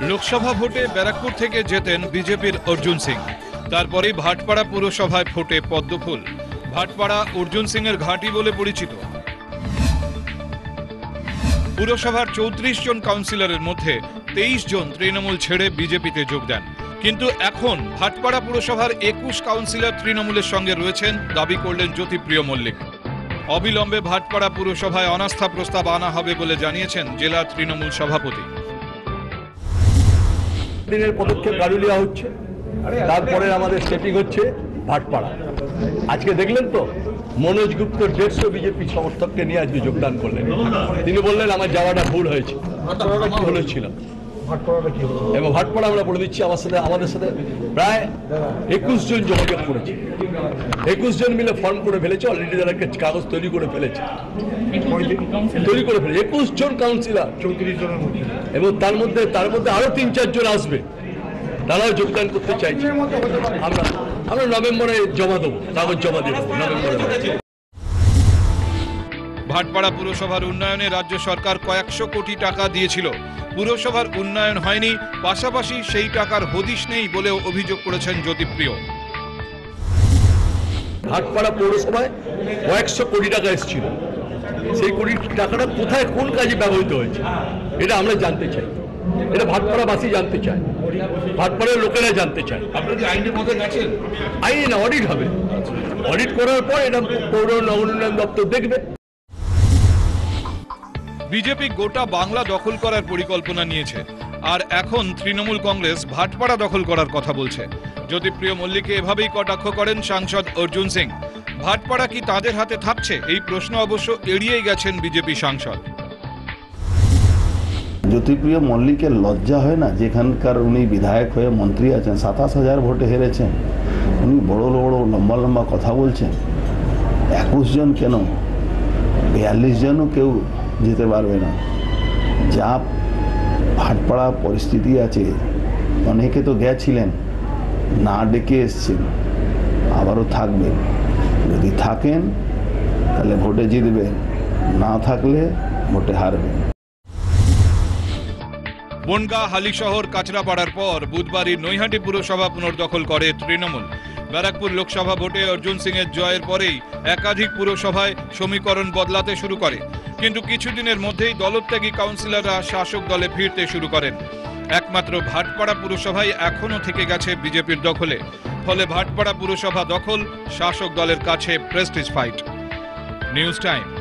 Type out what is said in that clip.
লোকসভা ভোটে ব্যারাকপুর থেকে জেতেন বিজেপির অর্জুন সিং। তারপরেই ভাটপাড়া পুরসভায় ফোটে পদ্মফুল। ভাটপাড়া অর্জুন সিং এর ঘাঁটি বলে পরিচিত। পুরসভার 34 জন কাউন্সিলরের মধ্যে 23 জন তৃণমূল ছেড়ে বিজেপিতে যোগ দেন। কিন্তু এখন ভাটপাড়া পুরসভার 21 কাউন্সিলর তৃণমূলের সঙ্গে রয়েছেন, দাবি করলেন জ্যোতিপ্রিয় মল্লিক। অবিলম্বে ভাটপাড়া পুরসভায় অনাস্থা প্রস্তাব আনা হবে বলে জানিয়েছেন জেলা তৃণমূল সভাপতি। দিনের পদক্ষেপ গাড়ুলিয়া হচ্ছে, তারপরে আমাদের সেটিং হচ্ছে ভাটপাড়া। আজকে দেখলেন তো মনোজ গুপ্ত 150 বিজেপি সমর্থককে নিয়ে আজকে যোগদান করলেন। তিনি বললেন আমার যাওয়াটা ভুল হয়েছে, বলেছিল। এবং ভাটপাড়া আমরা বলে দিচ্ছি, আমাদের সাথে প্রায় 21 জন যোগাযোগ করেছে। 21 জন মিলে ফর্ম করে ফেলেছে, অলরেডি তারা কাগজ তৈরি করে ফেলেছে। 21 জন কাউন্সিলর 34 জনের মধ্যে, এবং তার মধ্যে আরো 3-4 জন আসবে, তারাও যোগদান করতে চাইছে। আমরা নভেম্বরে জমা দেবো, কাগজ জমা দেবো নভেম্বরে। ভাটপাড়া পুরসভার উন্নয়নে রাজ্য সরকার কয়েকশো কোটি টাকা দিয়েছিল। পুরসভার উন্নয়ন হয়নি, পাশাপাশি সেই টাকার হদিশ নেই বলেও অভিযোগ করেছেন জ্যোতিপ্রিয়। ভাটপাড়া পৌরসভায় কয়েকশো কোটি টাকা এসেছিল, সেই কোটি টাকাটা কোথায় কোন কাজে ব্যবহৃত হয়েছে এটা আমরা জানতে চাই। এটা ভাটপাড়াবাসী জানতে চায়, ভাটপাড়ার লোকেরা জানতে চায়। আপনারা কি আইনের মধ্যে গেছেন? আইনে না, অডিট হবে। অডিট করার পর এটা পৌর নগর উন্নয়ন দপ্তর দেখবে। বিজেপি গোটা বাংলা দখল করার পরিকল্পনা নিয়েছে, আর এখন তৃণমূল কংগ্রেস ভাটপাড়া দখল করার কথা বলছে। জ্যোতিপ্রিয় মল্লিককে এভাবেই কটাক্ষ করেন সাংসদ অর্জুন সিং। ভাটপাড়া কি তাদের হাতে থাকছে, এই প্রশ্ন অবশ্য এড়িয়েই গেছেন বিজেপি সাংসদ। জ্যোতিপ্রিয় মল্লিকের লজ্জা হয় না? যেখানকার উনি বিধায়ক হয়ে মন্ত্রী আছেন, 27,000 ভোটে হেরেছেন, উনি বড় লম্বা লম্বা কথা বলছেন। 21 জন কেন, 42 জনও কেউ যেতে পারবে না। যা ভাটপাড়া পরিস্থিতি আছে, অনেকে তো গেছিলেন, না ডেকে এসছেন, আবারও থাকবেন। যদি থাকেন তাহলে ভোটে জিতবেন, না থাকলে ভোটে হারবেন। বনগাঁ, হালিশহর, কাঁচরাপাড়ার পর বুধবারই নৈহাটি পুরসভা পুনর্দখল করে তৃণমূল। ব্যারাকপুর লোকসভা ভোটে অর্জুন সিং এর জয়ের পরেই একাধিক পুরসভায় সমীকরণ বদলাতে শুরু করে, কিন্তু কিছুদিনের মধ্যেই দলত্যাগী কাউন্সিলররা শাসক দলে ফিরতে শুরু করেন। একমাত্র ভাটপাড়া পুরসভায় এখনও থেকে গেছে বিজেপির দখলে। ফলে ভাটপাড়া পুরসভা দখল শাসক দলের কাছে প্রেস্টিজ ফাইট। News time.